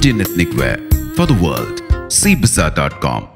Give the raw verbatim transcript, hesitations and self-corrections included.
Indian ethnic wear for the world. Cbazaar dot com